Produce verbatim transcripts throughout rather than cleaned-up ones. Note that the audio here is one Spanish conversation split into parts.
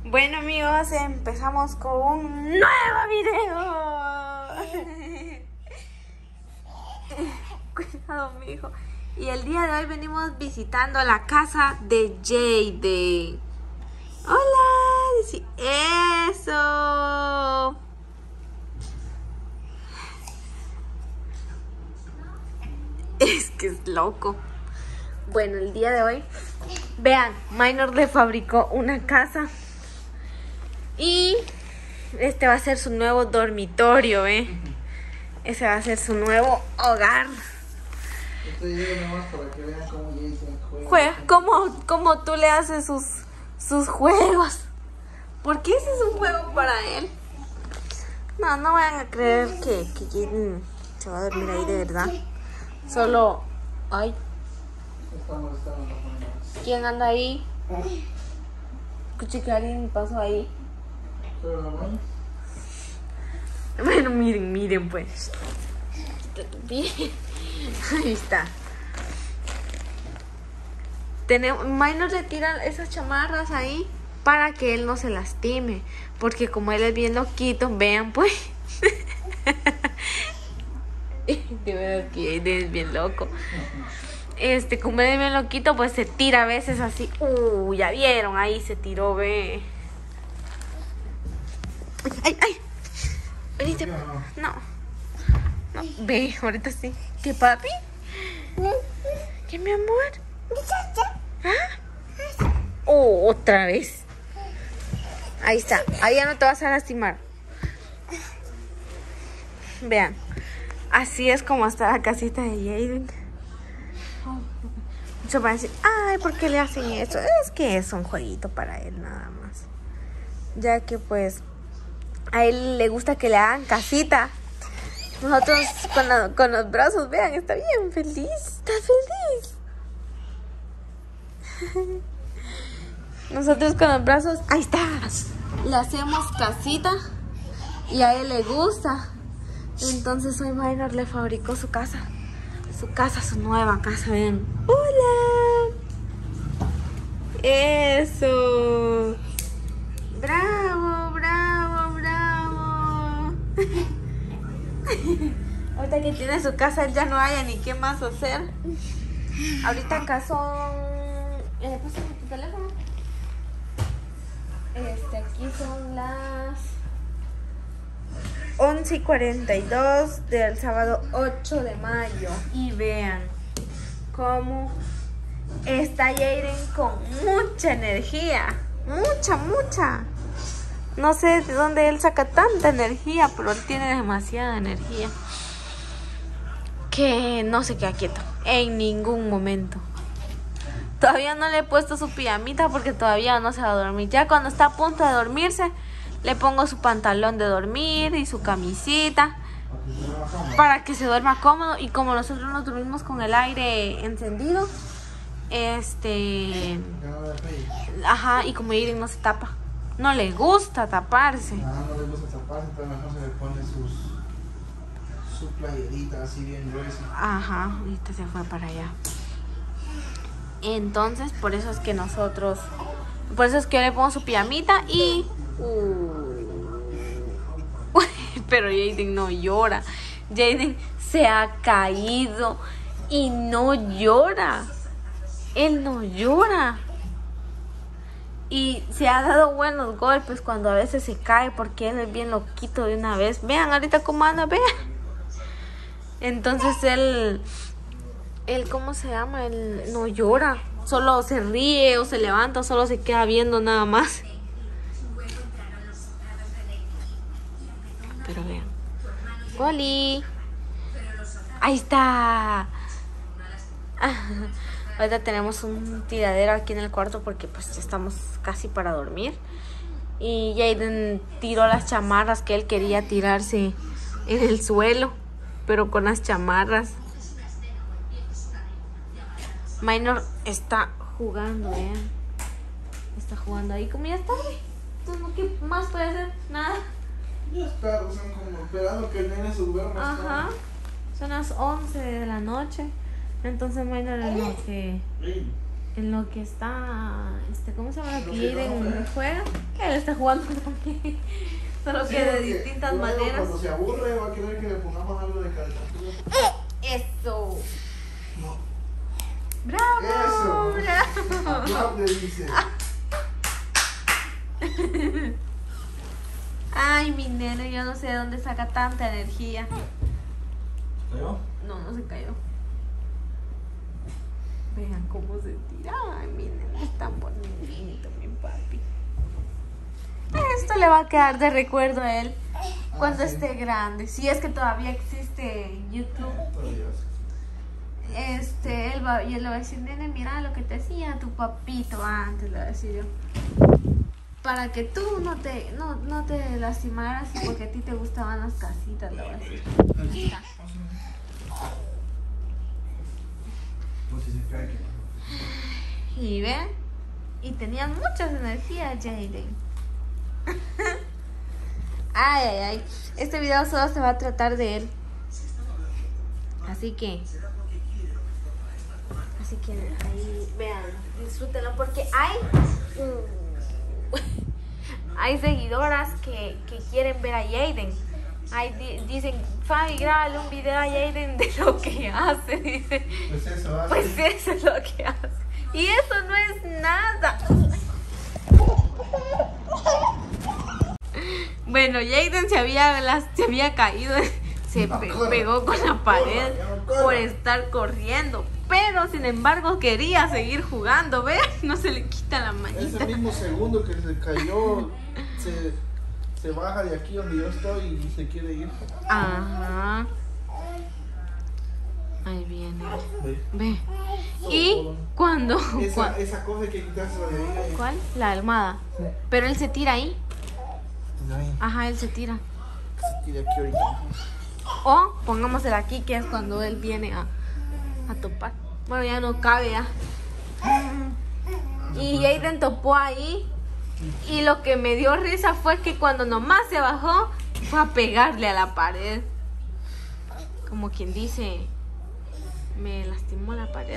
Bueno amigos, empezamos con un nuevo video. Cuidado mi hijo. Y el día de hoy venimos visitando la casa de Jayden. Hola, decí eso. Es que es loco. Bueno, el día de hoy, vean, Minor le fabricó una casa. Y este va a ser su nuevo dormitorio, ¿eh? Ese va a ser su nuevo hogar. Esto llega nomás para que vean cómo Jayden juega. Juega, ¿cómo, cómo tú le haces sus, sus juegos? Porque ese es un juego para él. No, no vayan a creer que, que Jayden se va a dormir ahí de verdad. Solo... Ay, Está molestando las manos. ¿quién anda ahí? Escuché que alguien pasó ahí. ¿Pero la mano? Bueno, miren, miren pues. Bien. Ahí está. Tenemos, Minor le tira esas chamarras ahí para que él no se lastime. Porque como él es bien loquito, vean pues. De verdad que él es bien loco. Este, como él es bien loquito, pues se tira a veces así. Uh, ya vieron, ahí se tiró, ve. Ay, ay. Ahorita, no. No, ve, ahorita sí. ¿Qué, papi? ¿Qué, mi amor? ¿Ah? Oh, otra vez. Ahí está. Ahí ya no te vas a lastimar. Vean. Así es como está la casita de Jayden. Muchos van a decir, ay, ¿por qué le hacen eso? Es que es un jueguito para él nada más. Ya que pues a él le gusta que le hagan casita. Nosotros con, la, con los brazos, vean, está bien feliz. Está feliz. Nosotros con los brazos, ahí está. Le hacemos casita y a él le gusta. Entonces hoy Minor le fabricó su casa. Su casa, su nueva casa, ven. ¡Hola! ¡Eso! ¡Bravo, bravo, bravo! Ahorita que tiene su casa, él ya no haya ni qué más hacer. Ahorita acá son... Eh, pásame tu teléfono. Este, aquí son las once y cuarenta y dos del sábado ocho de mayo. Y vean cómo está Jayden con mucha energía. Mucha, mucha. No sé de dónde él saca tanta energía, pero él tiene demasiada energía. Que no se queda quieto en ningún momento. Todavía no le he puesto su pijamita porque todavía no se va a dormir. Ya cuando está a punto de dormirse, le pongo su pantalón de dormir y su camisita para que se duerma cómodo. Y como nosotros nos dormimos con el aire encendido, este, ajá, y como Jayden no se tapa, no le gusta taparse. Ah, no le gusta taparse, entonces mejor se le pone sus su playerita así bien gruesa. Ajá, ahorita se fue para allá. Entonces, por eso es que nosotros, por eso es que yo le pongo su pijamita y uh, pero Jayden no llora. Jayden se ha caído y no llora. Él no llora. Y se ha dado buenos golpes cuando a veces se cae porque él es bien loquito de una vez. Vean ahorita cómo anda, vean. Entonces él, él, ¿cómo se llama? Él no llora. Solo se ríe o se levanta o solo se queda viendo nada más. Pero vean. ¡Goli! Ahí está. Ahorita tenemos un tiradero aquí en el cuarto porque pues ya estamos casi para dormir. Y Jayden tiró las chamarras que él quería tirarse en el suelo, pero con las chamarras. Minor está jugando, vean. Está jugando ahí como ya está, tarde. Entonces, ¿qué más puede hacer? Nada. Ya está, son como esperando que el nene se duerma. Ajá. Son las once de la noche. Entonces Minor en lo que en lo que está, este, ¿cómo se llama? Lo que Jayden juega. Él está jugando también. Solo Sí, que de porque distintas luego maneras. Cuando se aburre va a querer que le pongamos algo de caricatura. Eso. No. Bravo. Eso. Bravo. Aplaude, dice. Ay, mi nene, yo no sé de dónde saca tanta energía. ¿Cayó? No, no se cayó. Vean cómo se tira. Ay, mi nene, es tan bonito, mi papi. Esto le va a quedar de recuerdo a él cuando Ah, sí. esté grande. Si es que todavía existe YouTube. Todavía sí. Este, él va, y él le va a decir, nene, mira lo que te hacía tu papito antes, le va a decir yo. Para que tú no te, no, no te lastimaras y porque a ti te gustaban las casitas, le va a decir. Aquí está. Pues si se cae, que Y ven, y tenían muchas energías, Jaden. Ay, ay, ay. Este video solo se va a tratar de él. Así que, así que ahí, vean, disfrútenlo porque hay, uh, hay seguidoras que, que quieren ver a Jaden. Hay, di- dicen, Fabi, grábale un video a Jaden de lo que hace. Dice, Pues eso hace. pues eso es lo que hace. Y eso no es nada. Bueno, Jaden se había, las- se había caído, se No, pe- corra, pegó con la pared corra, ya, corra. por estar corriendo. Pero sin embargo quería seguir jugando, ¿ves? No se le quita la manita. Ese mismo segundo que se cayó, se, se baja de aquí donde yo estoy y se quiere ir. Ajá. Ahí viene. Ve. Ve. Y cuando... Esa, cua- esa cosa que quitarse la de ahí. ¿Cuál? La almohada. Pero él se tira ahí. ahí. Ajá, él se tira. Se tira aquí ahorita. O pongámosela aquí, que es cuando él viene a, a topar. Bueno, ya no cabe ya. Y Jaden topó ahí. Y lo que me dio risa fue que cuando nomás se bajó, fue a pegarle a la pared. Como quien dice, me lastimó la pared.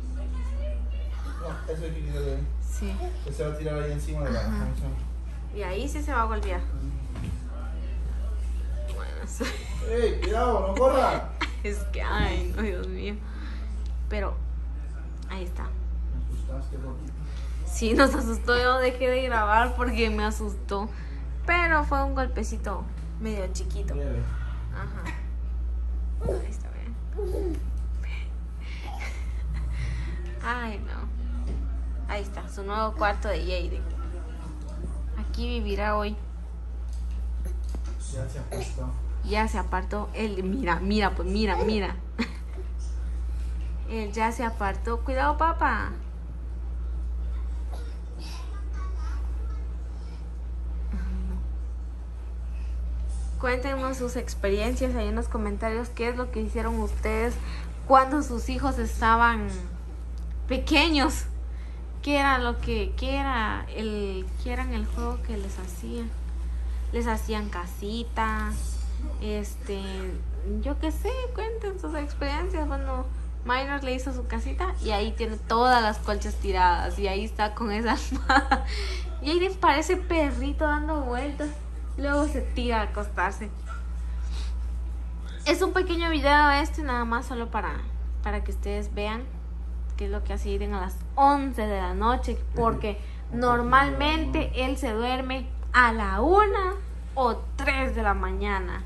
No, eso hay que quitarle ahí. Sí. Se va a tirar ahí encima de la canción. Y ahí sí se va a golpear. Bueno, sí. ¡Ey, cuidado, no corra! Es que, ay, no, Dios mío. Pero, ahí está. Me asustaste, Rocky. Sí, nos asustó. Yo dejé de grabar porque me asustó. Pero fue un golpecito medio chiquito. Leve. Ajá. Ahí está bien. Ay, no. Ahí está, su nuevo cuarto de Jaden. Aquí vivirá hoy. Ya se apostó. Ya se apartó. Él, mira, mira, pues mira, mira. Él ya se apartó. Cuidado, papá. Cuéntenos sus experiencias ahí en los comentarios. ¿Qué es lo que hicieron ustedes cuando sus hijos estaban pequeños? ¿Qué era lo que, qué era el, qué eran el juego que les hacían? Les hacían casitas, este, yo qué sé, cuenten sus experiencias. Bueno, Minor le hizo su casita y ahí tiene todas las colchas tiradas y ahí está con esa almohada. Y ahí parece perrito dando vueltas, luego se tira a acostarse. Es un pequeño video este, nada más solo para, para que ustedes vean qué es lo que hace Jaden a las once de la noche, porque normalmente él se duerme a la una o tres de la mañana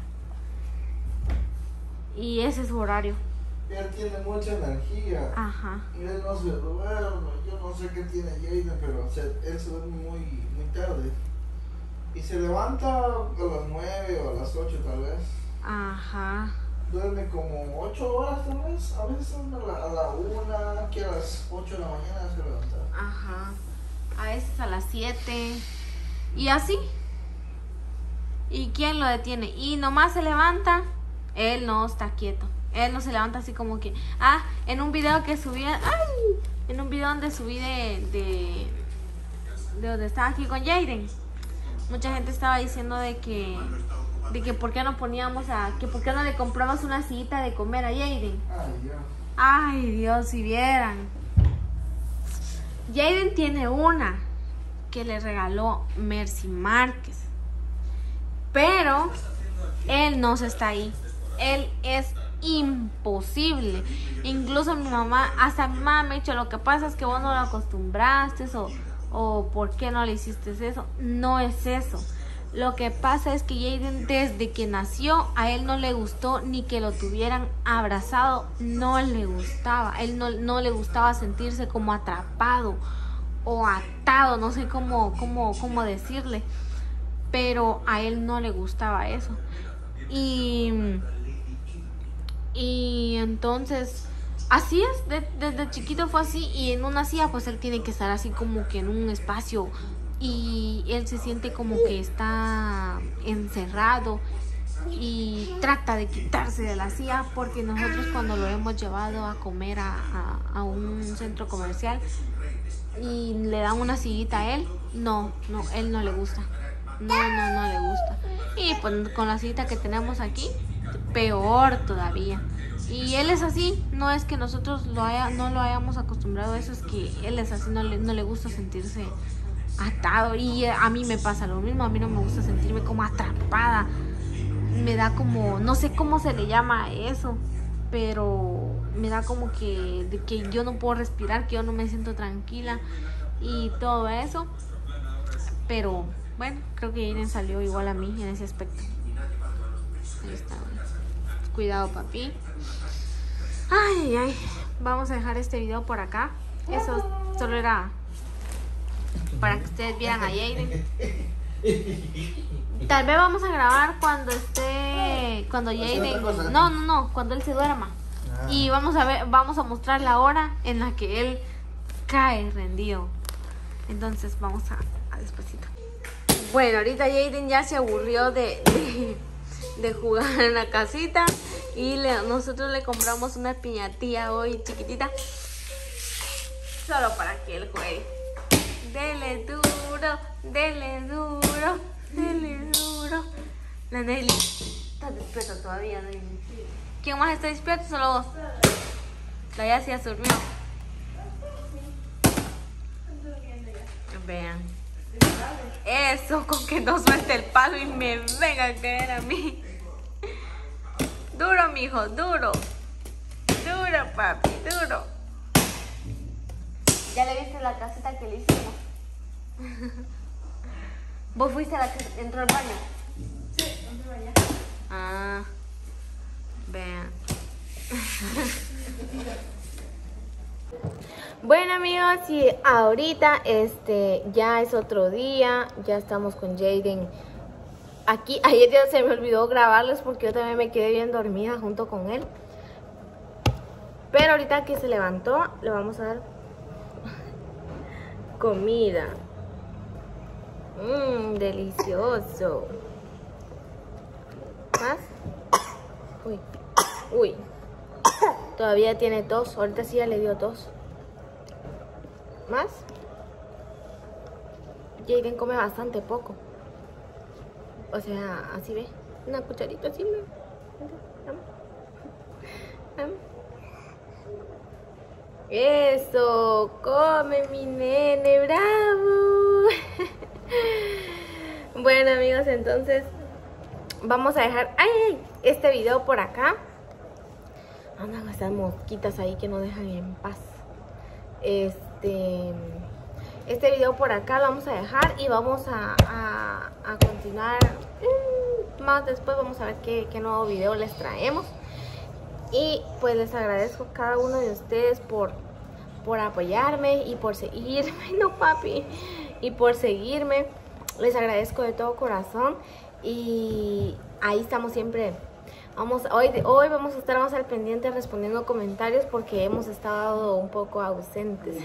y ese es su horario. Él tiene mucha energía. Ajá. Y él no se duerme. Yo no sé qué tiene Jaden, pero se, él se duerme muy, muy tarde. Y se levanta a las nueve o a las ocho tal vez. Ajá. Duerme como ocho horas tal vez. A veces a la, a la una, que a las ocho de la mañana se levanta. Ajá. A veces a las siete. Y así. ¿Y quién lo detiene? Y nomás se levanta. Él no está quieto. Él no se levanta así como que... Ah, en un video que subí... ¡Ay! En un video donde subí de... De, de donde estaba aquí con Jaden. Mucha gente estaba diciendo de que... De que por qué no poníamos a... Que por qué no le compramos una sillita de comer a Jaden. Ay, Dios. Ay, Dios, si vieran. Jaden tiene una que le regaló Mercy Márquez. Pero él no se está ahí. Él es imposible. Incluso mi mamá, hasta mi mamá me ha dicho, lo que pasa es que vos no lo acostumbraste o, o ¿por qué no le hiciste eso? No es eso. Lo que pasa es que Jaden, desde que nació, a él no le gustó ni que lo tuvieran abrazado. No le gustaba. A él no, no le gustaba sentirse como atrapado o atado. No sé cómo, cómo, cómo decirle. Pero a él no le gustaba eso. Y, y entonces, así es. De, desde chiquito fue así. Y en una silla, pues él tiene que estar así como que en un espacio. Y él se siente como que está encerrado y trata de quitarse de la silla, porque nosotros cuando lo hemos llevado a comer a, a, a un centro comercial y le dan una sillita a él, no, no, él no le gusta, no, no, no le gusta. Y pues con la sillita que tenemos aquí, peor todavía. Y él es así, no es que nosotros lo haya, no lo hayamos acostumbrado a eso, es que él es así, no le, no le gusta sentirse atado. Y a mí me pasa lo mismo, a mí no me gusta sentirme como atrapada, me da como, no sé cómo se le llama a eso, pero me da como que, de que yo no puedo respirar, que yo no me siento tranquila y todo eso. Pero bueno, creo que Jaden salió igual a mí en ese aspecto. Ahí está. Cuidado, papi. Ay, ay, vamos a dejar este video por acá. Eso solo era para que ustedes vieran a Jaden. Tal vez vamos a grabar cuando esté, cuando Jaden, no, no, no, cuando él se duerma. Ah. Y vamos a ver, vamos a mostrar la hora en la que él cae rendido. Entonces vamos a, a despacito. Bueno, ahorita Jaden ya se aburrió de, de, de jugar en la casita y le, nosotros le compramos una piñatilla hoy chiquitita, solo para que él juegue. Dele duro, dele duro, dele duro. La Nelly está despierta todavía, Nelly. ¿Quién más está despierto? Solo vos. La ya se ha durmió. Vean. Eso, con que no suelte el palo y me venga a caer a mí. Duro, mijo, duro. Duro, papi, duro. ¿Ya le viste la casita que le hicimos? ¿Vos fuiste a la que entró al baño? Sí, entró allá. Ah, vean. Bueno, amigos, y ahorita este ya es otro día. Ya estamos con Jaden aquí. Ayer ya se me olvidó grabarles porque yo también me quedé bien dormida junto con él. Pero ahorita que se levantó, le vamos a dar comida. Mmm, delicioso. ¿Más? Uy, uy. Todavía tiene tos. Ahorita sí ya le dio tos. ¿Más? Jaden come bastante poco. O sea, así ve. Una cucharita así. Eso, come mi nene, bravo. Bueno, amigos, entonces vamos a dejar ay, este video por acá. Andan estas mosquitas ahí que no dejan en paz. Este Este video por acá lo vamos a dejar y vamos a, a, a continuar más después. Vamos a ver qué, qué nuevo video les traemos. Y pues les agradezco a cada uno de ustedes por, por apoyarme y por seguirme, no papi, y por seguirme. Les agradezco de todo corazón y ahí estamos siempre. Vamos, hoy, hoy vamos a estar más al pendiente respondiendo comentarios porque hemos estado un poco ausentes.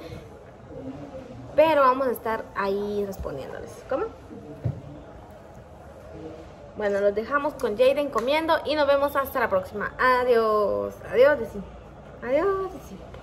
Pero vamos a estar ahí respondiéndoles. ¿Cómo? Bueno, los dejamos con Jaden comiendo y nos vemos hasta la próxima. Adiós. Adiós, Desi. Adiós, Desi.